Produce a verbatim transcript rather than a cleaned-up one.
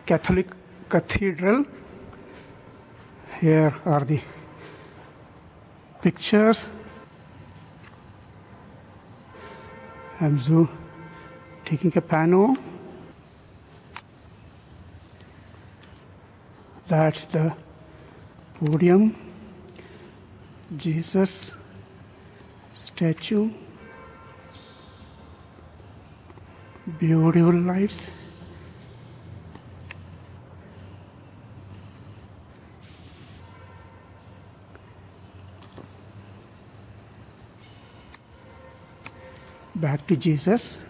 Catholic Cathedral. Here are the pictures. I'm zoom taking a pano. That's the podium. Jesus statue. Beautiful lights. Back to Jesus.